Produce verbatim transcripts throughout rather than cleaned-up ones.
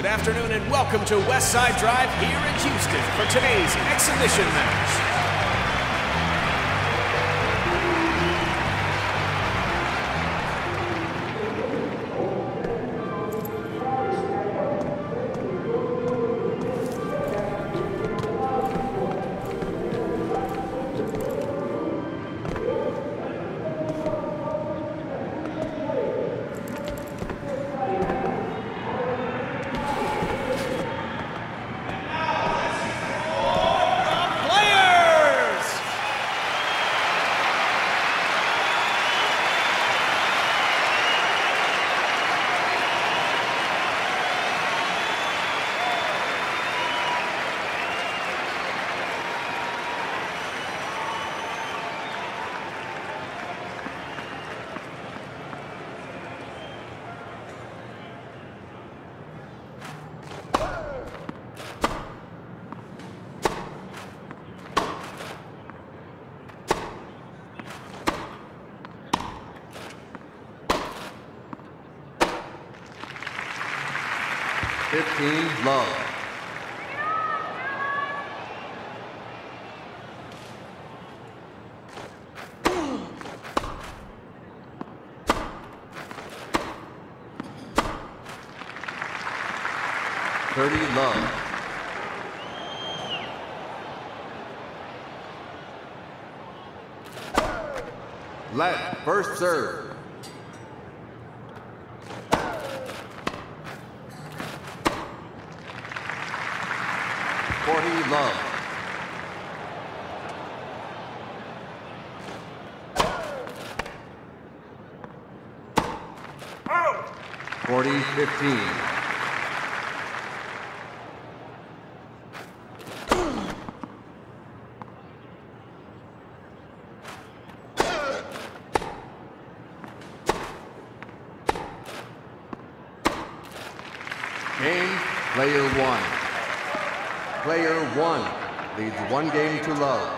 Good afternoon and welcome to Westside Drive here in Houston for today's exhibition match. fifteen, love. thirty, love. Let, first serve. forty, love. forty, fifteen. Game, player one. Player one leads one game to love.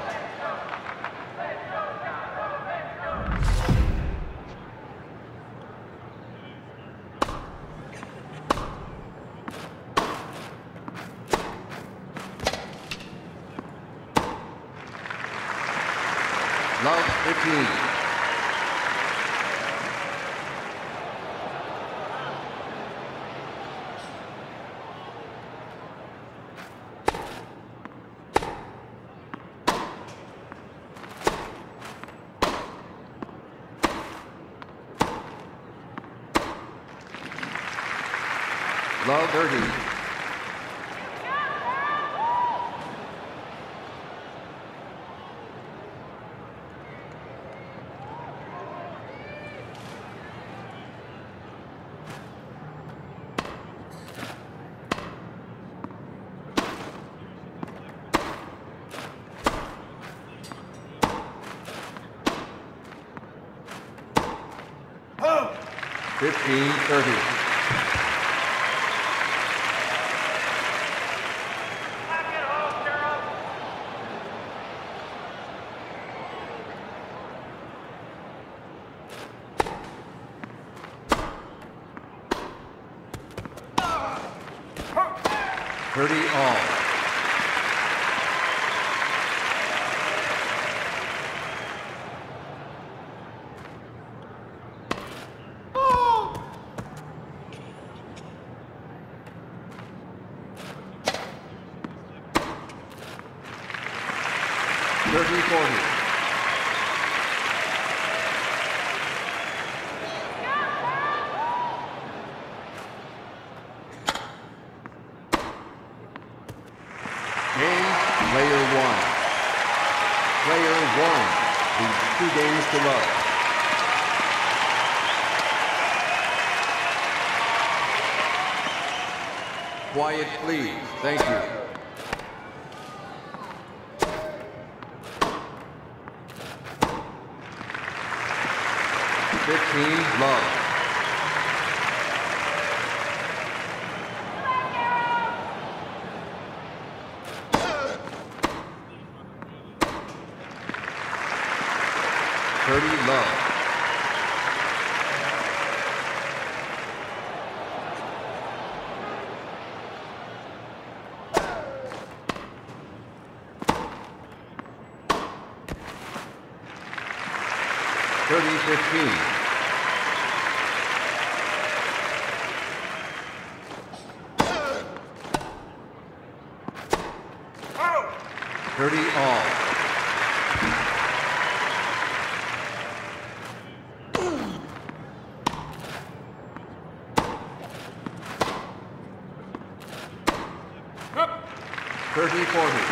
Love fifteen. Love thirty. fifteen, thirty. thirty all. thirty, forty. Game, player one. Player one leads two games to love. Quiet, please. Thank you. fifteen, love. thirty, love. thirty fifteen. thirty all. thirty forty.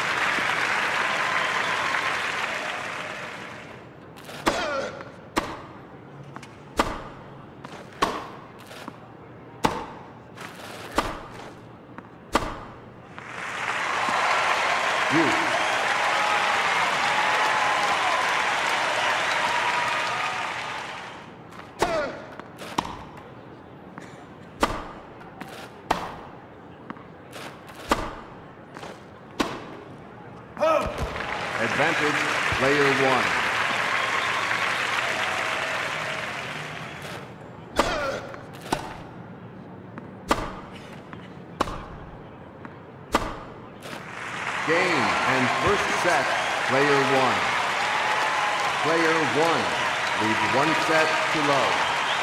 Advantage, player one. Game and first set, player one. Player one leads one set to love.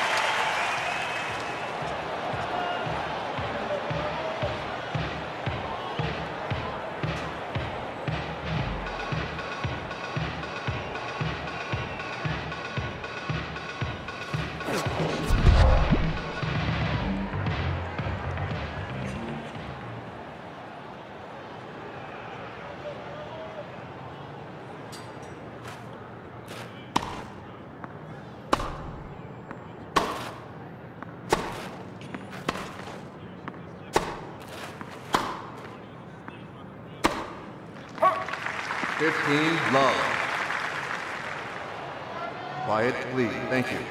fifteen love. Quiet, please. Thank you.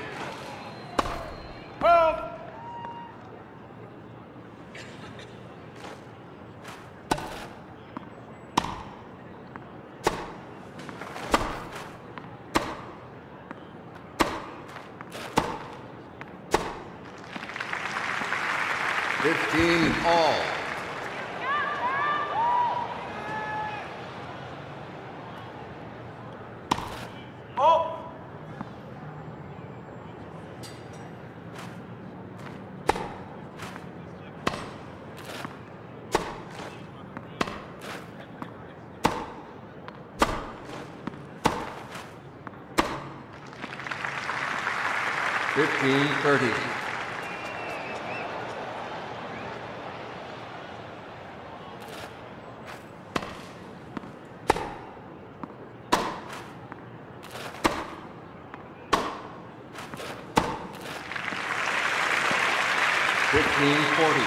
fifteen all. fifteen thirty. fifteen forty.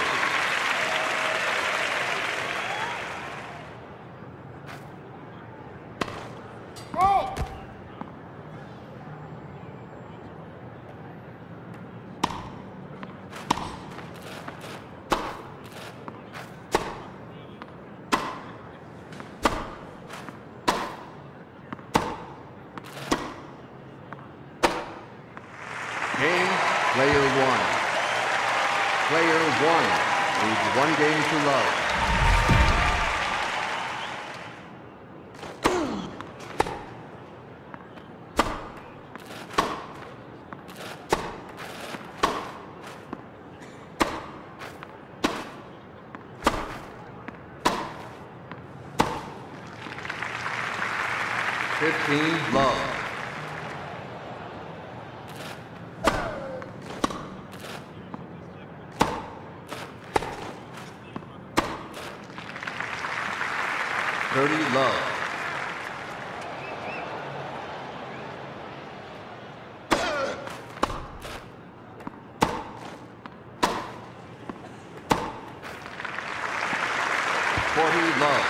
Game, player one. Player one leads one game to love. fifteen love. thirty love. forty love.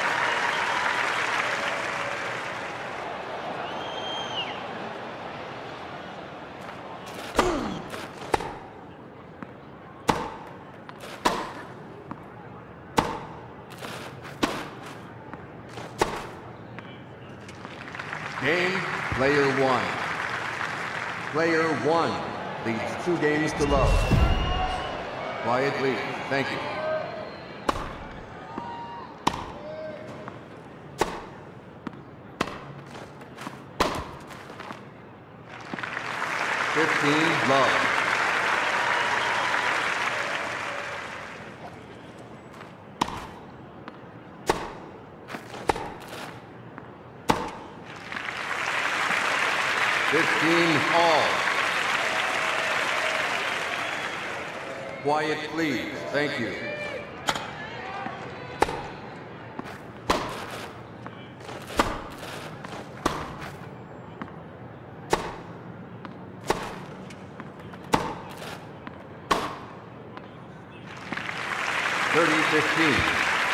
Game, player one. Player one leads two games to love. Quiet, please. Thank you. love. fifteen all. Quiet, please. Thank you. thirty fifteen.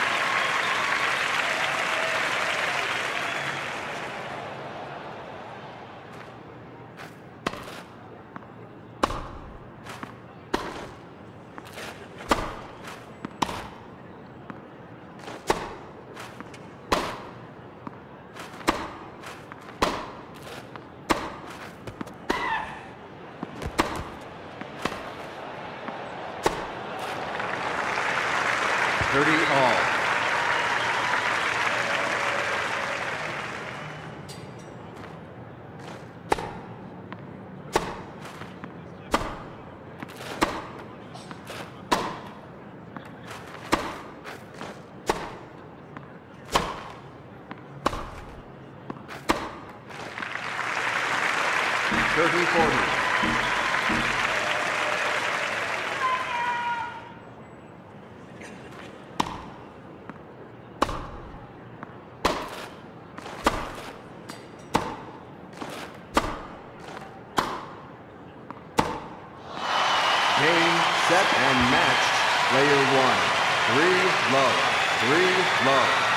thirty all. thirty forty. Game, set, and match. Player one. Three love. Three love.